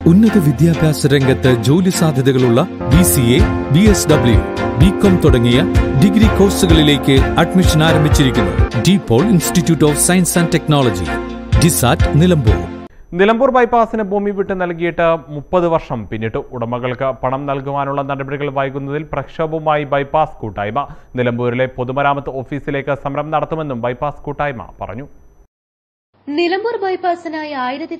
ഉന്നത വിദ്യാഭ്യാസ രംഗത്ത് ജോലി സാധ്യതകളുള്ള BCA, BSW, BCom തുടങ്ങിയ ഡിഗ്രി കോഴ്സുകളിലേക്ക് അഡ്മിഷൻ ആരംഭിച്ചിരിക്കുന്നു. DPOL institute of science and technology, DISAT, Nilambur. Nilambur ബൈപ്പാസിന് ഭൂമി വിട്ട് നൽകിയിട്ട് 30 വർഷം പിന്നിട്ടു. ഉടമകൾക്ക് പണം നൽകുവാനുള്ള നടപടികൾ വൈകുന്നതിൽ പ്രക്ഷോഭവുമായി ബൈപ്പാസ് കൂട്ടായ്മ. നിലമ്പൂരിലെ പൊതുമരാമത്ത് ഓഫീസിലേക്ക് സമരം നടത്തുമെന്നും ബൈപ്പാസ് കൂട്ടായ്മ പറഞ്ഞു. നിലമ്പൂർ ബൈപ്പാസിനായി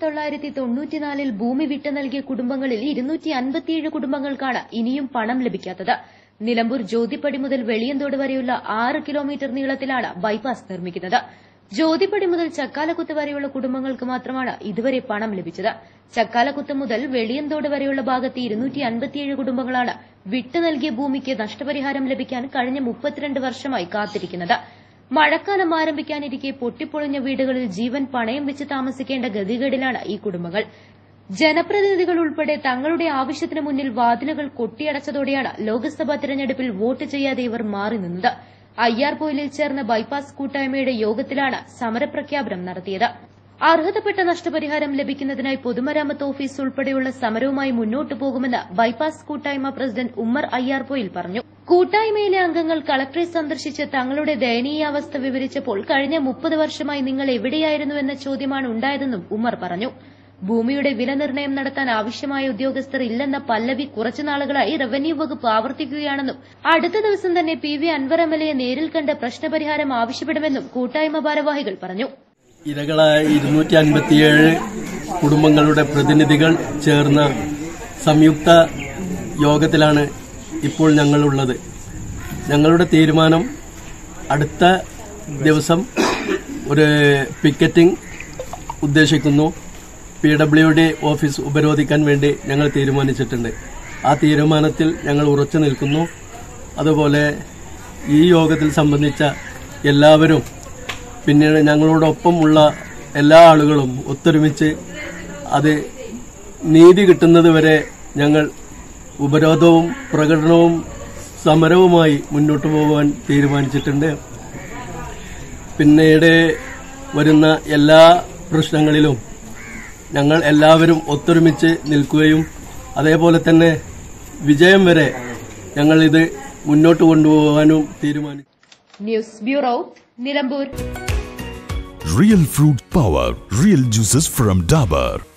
1994 ഭൂമി വിട്ടു നൽകിയ കുടുംബങ്ങളിൽ 257 കുടുംബങ്ങൾക്കാണ് ഇനിയും പണം ലഭിക്കാത്തത്. നിലമ്പൂർ ജ്യോതിപ്പടി മുതൽ വെളിയന്തോട് വരെയുള്ള 6 കിലോമീറ്റർ നീളത്തിലാണ് ബൈപ്പാസ് നിർമ്മിക്കുന്നത്. ജ്യോതിപ്പടി മുതൽ ചക്കാലക്കുത്ത് വരെയുള്ള കുടുംബങ്ങൾക്ക് മാത്രമാണ് ഇതുവരെ പണം ലഭിച്ചത്. ചക്കാലക്കുത്ത് മുതൽ വെളിയന്തോട് വരെയുള്ള ഭാഗത്ത് 257 കുടുംബങ്ങളാണ് വിട്ടു നൽകിയ ഭൂമിക്ക് നഷ്ടപരിഹാരം ലഭിക്കാൻ കഴിഞ്ഞ 32 വർഷമായി കാത്തിരിക്കുന്നത്. മഴക്കാലം ആരംഭിക്കാനിരിക്കെ പൊട്ടിപ്പൊളിഞ്ഞ വീടുകളിൽ ജീവൻ പണയം വെച്ച് താമസിക്കേണ്ട ഗതികേടിലാണ് ഈ കുടുംബങ്ങൾ. ജനപ്രതിനിധികൾ ഉൾപ്പെടെ തങ്ങളുടെ ആവശ്യത്തിന് മുന്നിൽ വാതിലുകൾ കൊട്ടിയടച്ചതോടെയാണ് ലോക്സഭാ തെരഞ്ഞെടുപ്പിൽ വോട്ട് ചെയ്യാതെ ഇവർ മാറി നിന്നത്. അയ്യാർപൊയിലിൽ ചേർന്ന ബൈപ്പാസ് കൂട്ടായ്മയുടെ യോഗത്തിലാണ് സമരപ്രഖ്യാപനം നടത്തിയത്. അർഹതപ്പെട്ട നഷ്ടപരിഹാരം ലഭിക്കുന്നതിനായി പൊതുമരാമത്ത് ഓഫീസ് ഉൾപ്പെടെയുള്ള സമരവുമായി മുന്നോട്ടു പോകുമെന്ന് ബൈപ്പാസ് കൂട്ടായ്മ പ്രസിഡന്റ് ഉമ്മർ അയ്യാർപൊയിൽ പറഞ്ഞു. കൂട്ടായ്മയിലെ അംഗങ്ങൾ കളക്ടറെ സന്ദർശിച്ച് തങ്ങളുടെ ദയനീയാവസ്ഥ വിവരിച്ചപ്പോൾ കഴിഞ്ഞ 30 വർഷമായി നിങ്ങൾ എവിടെയായിരുന്നുവെന്ന ചോദ്യമാണ് ഉണ്ടായതെന്നും ഉമ്മർ പറഞ്ഞു. ഭൂമിയുടെ വില നിർണ്ണയം നടത്താൻ ആവശ്യമായ ഉദ്യോഗസ്ഥർ ഇല്ലെന്ന പല്ലവി കുറച്ചുനാളുകളായി റവന്യൂ വകുപ്പ് ആവർത്തിക്കുകയാണെന്നും അടുത്ത ദിവസം തന്നെ PV അൻവർ MLA നേരിൽ കണ്ട് പ്രശ്നപരിഹാരം ആവശ്യപ്പെടുമെന്നും കൂട്ടായ്മ ഭാരവാഹികൾ പറഞ്ഞു. ഇരകളായ 257 കുടുംബങ്ങളുടെ പ്രതിനിധികൾ ചേർന്ന സംയുക്ത യോഗത്തിലാണ് ഇപ്പോൾ ഞങ്ങളുള്ളത്. ഞങ്ങളുടെ തീരുമാനം അടുത്ത ദിവസം ഒരു പിക്കറ്റിംഗ് ഉദ്ദേശിക്കുന്നു. PWD ഓഫീസ് ഉപരോധിക്കാൻ വേണ്ടി ഞങ്ങൾ തീരുമാനിച്ചിട്ടുണ്ട്. ആ തീരുമാനത്തിൽ ഞങ്ങൾ ഉറച്ചു നിൽക്കുന്നു. അതുപോലെ ഈ യോഗത്തിൽ സംബന്ധിച്ച എല്ലാവരും പിന്നീട് ഞങ്ങളോടൊപ്പമുള്ള എല്ലാ ആളുകളും ഒത്തൊരുമിച്ച് അത് നീതി കിട്ടുന്നതുവരെ ഞങ്ങൾ ഉപരോധവും പ്രകടനവും സമരവുമായി മുന്നോട്ട് പോകാൻ തീരുമാനിച്ചിട്ടുണ്ട്. പിന്നീട് വരുന്ന എല്ലാ പ്രശ്നങ്ങളിലും ഞങ്ങൾ എല്ലാവരും ഒത്തൊരുമിച്ച് നിൽക്കുകയും അതേപോലെ തന്നെ വിജയം വരെ ഞങ്ങൾ ഇത് മുന്നോട്ട് കൊണ്ടുപോകാനും തീരുമാനിച്ചു. News bureau, Nilambur. Real fruit power, real juices from Dabur.